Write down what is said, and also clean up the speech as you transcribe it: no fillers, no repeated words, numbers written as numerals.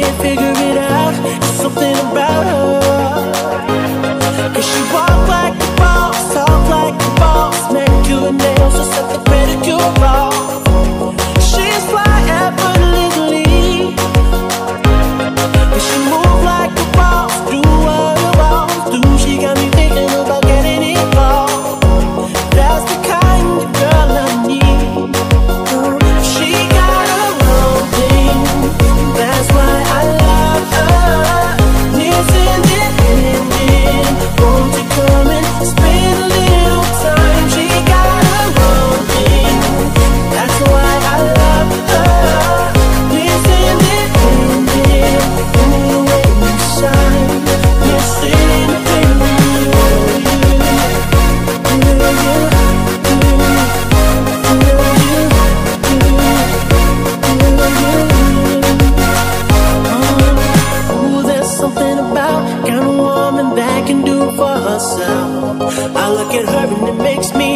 can't figure it out. There's something about her. 'Cause she walk like a boss, talk like a boss, manicure nails, just set the pedicure off. She's fly effortlessly, and she move like a boss, do what a boss do. She got me thinking about getting involved. That's the kind of girl I need. She got her own thing, that's why I love her. Needs independent, won't you come and spend a little time? She got her own thing, that's why I love her. Needs independent, in the way you shine. Needs independent, ooh, there's something about kind of woman that can do for herself. I look at her and it makes me